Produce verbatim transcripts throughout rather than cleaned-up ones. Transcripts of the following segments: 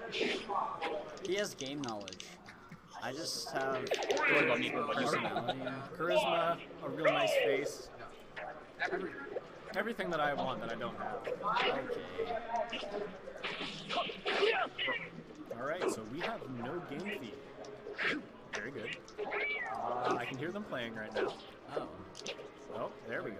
He has game knowledge. I just have personality. Charisma, a real nice face. Every, everything that I want that I don't have. Okay. Alright, so we have no game feed. Very good. Uh, I can hear them playing right now. Oh. Oh, there we go.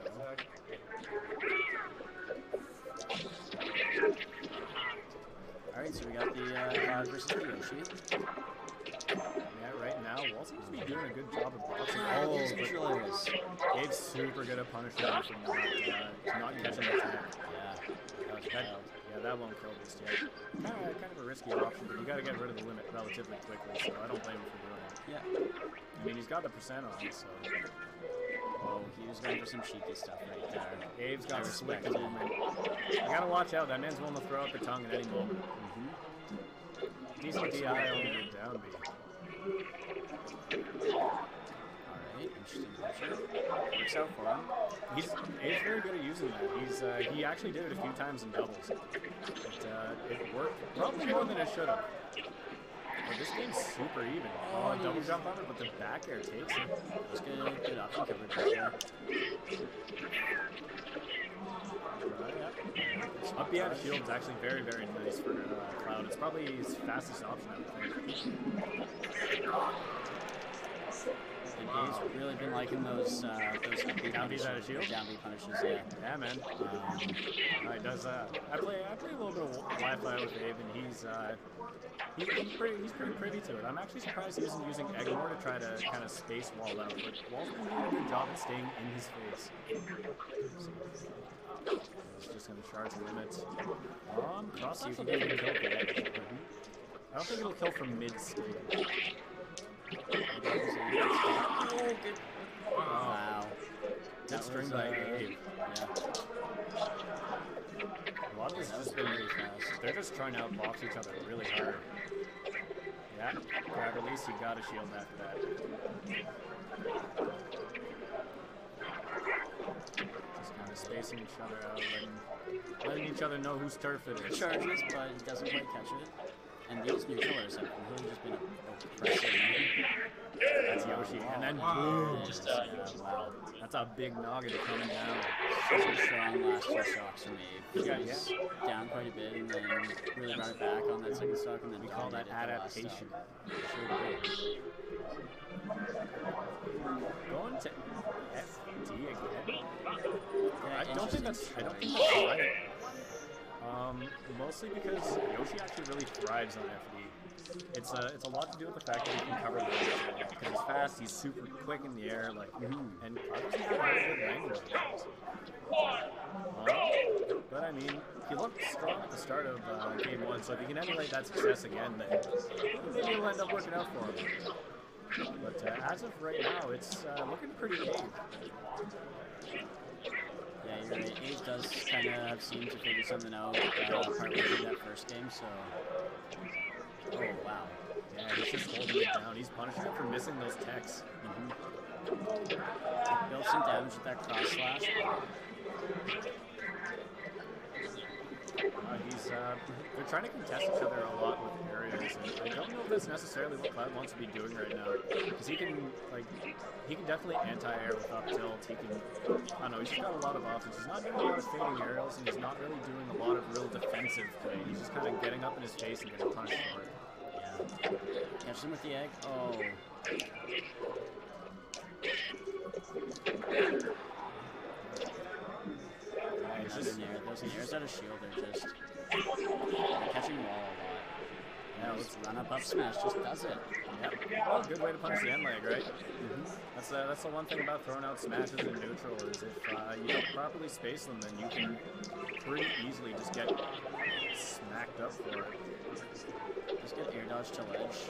Alright, so we got the uh, Cloud versus the Yoshi. Yeah, right now, Wahl seems to be doing a good job of boxing. Oh, Oh, these but controllers. Gabe's super good at punishing him from not, uh, not catching the attack. Yeah, that was That, wild. yeah, that won't kill just yet. Kind of, kind of a risky option, but you got to get rid of the limit relatively quickly, so I don't blame him for doing it. Yeah. I mean, he's got the percent on it, so... Oh, he was going for some cheeky stuff right there. Gabe's got a slick respect it. movement. You gotta watch out, that man's willing to throw out the tongue at any moment. Mm-hmm. Decent D I on the down B. Alright, interesting picture. Works out for him. He's, he's very good at using that. He's uh, he actually did it a few times in doubles. It, uh, it worked probably more than it should have. But this game's super even. Oh, a double jump on it, but the back air takes it. That's good, good option coverage right there. Up the out of shield is actually very, very nice for uh, Cloud. It's probably his fastest option, I would think. And Dave's really been liking those uh, those Down B's out of shield? Down B punishes, yeah. Yeah, man. Um, Uh, he does. Uh, I play. I play a little bit of Wi-Fi with Dave, and he's uh, he, he's pretty. He's pretty privy to it. I'm actually surprised he isn't using Egmore to try to kind of space Wahl out. But Wahl's been doing a good job at staying in his face. So, he's just gonna charge the limits. Um, cross see if will he get can a kill. kill the edge. I don't think it'll kill from mid stage. Oh, good. Wow. Good string by Abe. Yeah. A lot of this That has was been really fast. They're just trying to outbox each other really hard. Yeah, grab release, you got a shield after that. Just kind of spacing each other out, letting, letting each other know whose turf it is. Charges, but he doesn't quite catch it. And these neutralers have really just been oppressive. That's Yoshi, and then boom! Just, Yeah, uh, wow. That's a big noggin coming down. Such a strong last two shocks from Abe. He Yeah, was down quite a bit and then really brought it back on that second stock and then We call that dominated the last adaptation. stock. Sure did. Going to F D again. Yeah, I don't think that's. I don't think choice. that's right. Um, mostly because Yoshi actually really thrives on F D. It's a, it's a lot to do with the fact that he can cover the range as well. Because he's fast, he's super quick in the air, like, Mm-hmm. and obviously has very good range. Um, but I mean, he looked strong at the start of uh, game one, so if he can emulate that success again, then maybe it'll end up working out for him. But uh, as of right now, it's uh, looking pretty Abe. Yeah, you're right. Abe does kind of seem to figure something out uh, partway through that first game, so... Oh, wow. Yeah, he's just holding it down. He's punishing him for missing those techs. Mm-hmm. Built some damage with that cross slash. Uh, he's, uh, they're trying to contest each other a lot with areas, and I don't know if that's necessarily what Cloud wants to be doing right now, because he can, like, he can definitely anti-air with up tilt, he can, I don't know, he's just got a lot of options. He's not doing a lot of fading aerials, and he's not really doing a lot of real defensive play. He's just kind of getting up in his face and getting punished for it. Yeah. Catch him with the egg. Oh. Yeah, he's Those just, nair, those nairs out of shield are just they're catching Wahl a lot. yeah, Just let's, run up up smash just does it. yeah, well, good way to punish the end leg, right? Mm-hmm. That's, uh, that's the one thing about throwing out smashes in neutral, is if uh, you don't properly space them, then you can pretty easily just get smacked up for it. Just get air dodge to ledge.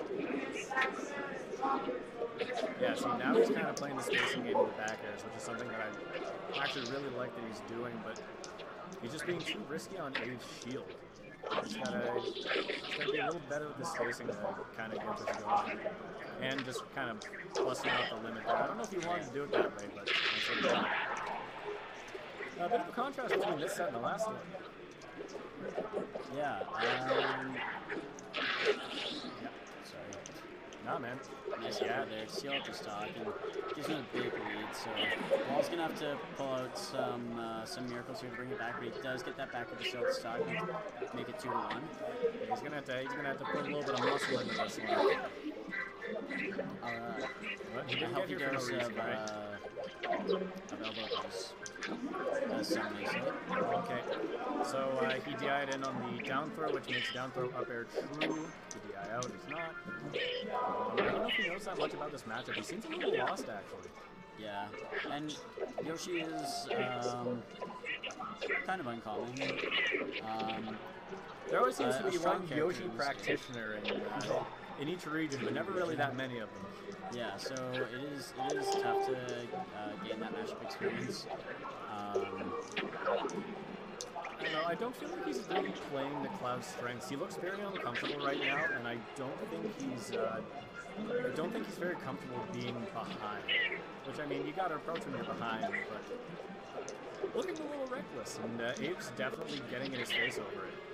Yeah, see, now he's kind of playing the spacing game with the back airs, which is something that I actually really like that he's doing, but he's just being too risky on Abe's shield. He's gotta, he's gotta be a little better with the spacing to kind of get this going. And just kind of busting out the limit there. I don't know if he wanted to do it that way, but that's what he did. A bit of a contrast between this set and the last one. Yeah. Um, Nah, man. Nice Yeah. over there. Seal up the stock and gives him a big lead. So Wahl's gonna have to pull out some uh, some miracles here to bring it back, but he does get that back with the seal up the stock and make it two to one. Yeah, he's gonna have to he's gonna have to put a little bit of muscle into this one. Alright. But he A didn't healthy get here for no dose reason, of, right? uh, of elbow goes. As some may say. Okay. So uh, he D I'd in on the down throw, which makes down throw up air true. The D I out is not. Um, I don't know if he knows that much about this matchup. He seems a little lost, actually. Yeah, and Yoshi is um, kind of uncommon. Um, There always seems uh, to be a strong one character Yoshi in this practitioner in, uh, in each region, but never really that many of them. yeah, so it is it is tough to uh, gain that matchup experience. Um, I don't know, I don't feel like he's really playing the Cloud's strengths. He looks very uncomfortable right now, and I don't think he's uh, I don't think he's very comfortable being behind. Which, I mean, you gotta approach when you're behind, but looking a little reckless, and uh, Abe's definitely getting in his face over it.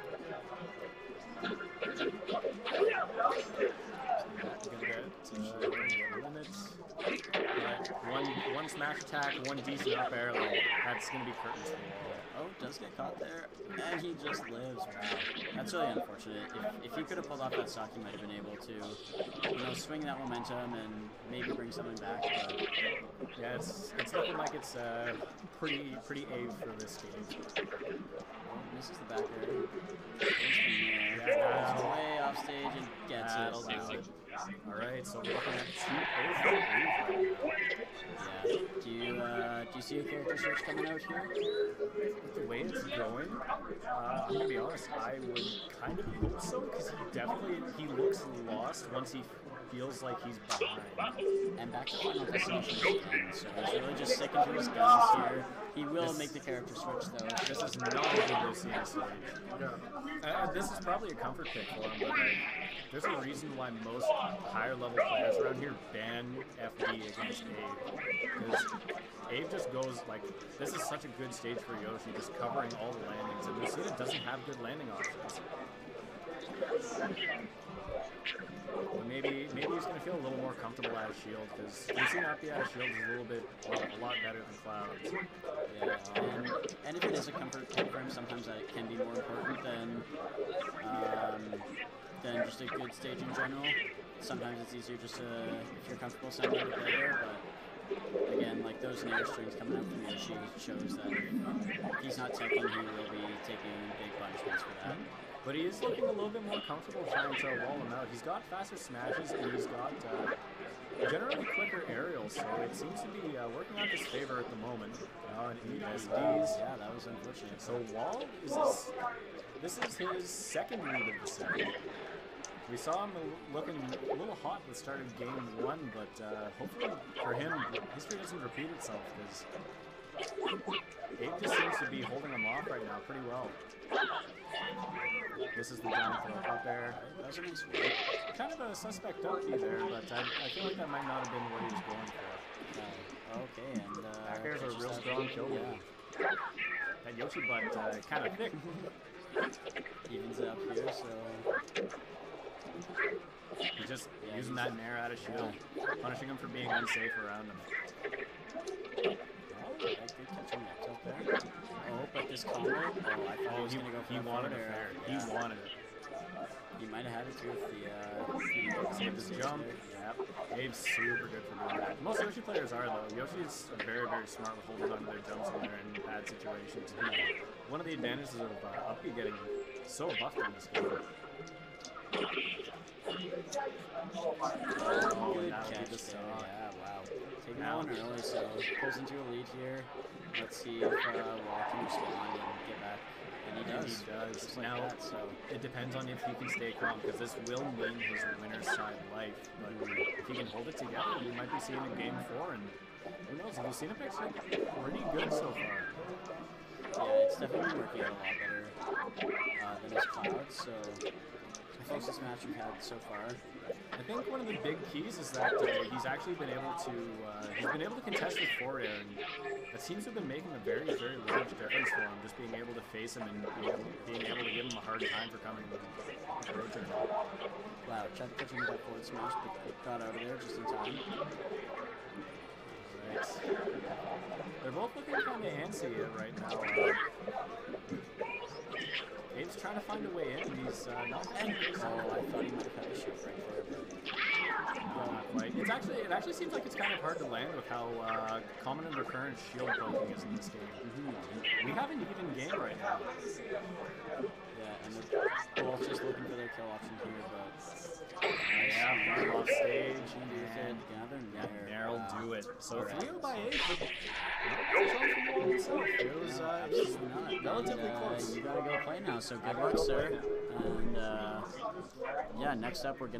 Gonna get uh, limits. Yeah, one one smash attack, one decent up air, like that's gonna be curtains for Wahl. oh, does get caught there, and he just lives. Wow, that's really unfortunate. If, if he could have pulled off that stock, he might have been able to, you know, swing that momentum and maybe bring something back. But yeah, it's it's looking like it's uh, pretty pretty Abe for this game. oh, misses the back air. Yeah, Goes way off stage and gets that'll it. do it. All right, so we're looking at two oh for Abe right now. Yeah. Do you uh, do you see a character switch coming out here? With the way it's going, uh, I'm gonna be honest, I would kind of hope so, because he definitely, he looks lost once he feels like he's behind. And back to Final Destination again, so he's really just sticking to his guns here. He will This- make the character switch though. This is not a good Lucina stage. Uh, this is probably a comfort pick for him, but like, there's a reason why most higher level players around here ban F D against Abe. Because Abe just goes like, this is such a good stage for Yoshi, just covering all the landings, and Lucina doesn't have good landing options. But maybe maybe he's gonna feel a little more comfortable out of shield, because Lucina not be out of shield is a little bit, well, a lot better than Cloud's. Yeah, and, and if it is a comfort pick for him, sometimes that can be more important than um, than just a good stage in general. Sometimes it's easier just to, if you're comfortable sending it there, but again, like those nair strings coming up from Yoshi shows that if he's not teching, he will be taking big punishments for that. But he is looking a little bit more comfortable trying to wall him out. He's got faster smashes, and he's got uh, generally quicker aerials, so it seems to be uh, working out his favor at the moment. Uh, and eight S Ds. Yeah, that was unfortunate. So Wahl is this, this is his second lead of the set. We saw him looking a little hot at the start of game one, but uh, hopefully for him, history doesn't repeat itself, because Abe just seems to be holding him off right now pretty well. This is the down throw up air. That was a nice one. Kind of a suspect donkey there, but I, I feel like that might not have been what he was going for. Uh, okay, and uh, Back air's a just real that- strong kill move. Yeah. That Yoshi butt uh, kind of thick. Evens it up here, so He's just Yeah, using he's- that nair out of shield, punishing him for being unsafe around him. oh, yeah, good catch on that tilt there. Oh, but this combo, oh, I thought he Oh, was he, gonna go for he the wanted forward it air. fair. Yeah. He wanted it. He might have had it too if the uh, if he didn't Saved his save jump. there. Yep. Abe's super good for doing that. Most Yoshi players are, though. Yoshi's very, very smart with holding onto their jumps when they're in bad situations. One of the advantages of uh, Uppy getting so buffed in this game. Oh, Good and that would catch be the there. stock. Yeah, wow. Taking Now- that one early, so pulls into a lead here. Let's see if uh, Wahl can respond and get back. And he And does. he does. Just like Now, that, so it depends on if he can stay calm, because this will mean his winner's side life. But if he can hold it together, we might be seeing a game four, and who knows, the Lucina picks look pretty good so far. yeah, it's definitely working out a lot better uh, than his Cloud. So the closest match we've had so far. I think one of the big keys is that uh, he's actually been able to uh, he's been able to contest with forward air, and that seems to have been making a very, very large difference for him, just being able to face him and being able, being able to give him a hard time for coming and approaching him. Wow, tried to catch him with that forward smash, but got out of there just in time. Right. They're both looking kind of antsy right now. Uh, Gabe's trying to find a way in. He's uh, not. And, oh, I thought he might have had the shield right there, but No, not quite. It's actually, it actually seems like it's kind of hard to land with how uh, common and recurrent shield poking is in this game. Mm-hmm. We have an even game right now. yeah, and they're both just looking for their kill option here, but yeah, right off stage and and gather there. Nair will do it. So Alright. three oh by eight, but not from Wahl himself. It was, No, uh, it was absolutely not. relatively And, uh, close. You gotta go play now, so good gotta luck, go sir. play And uh, yeah, next up we're gonna.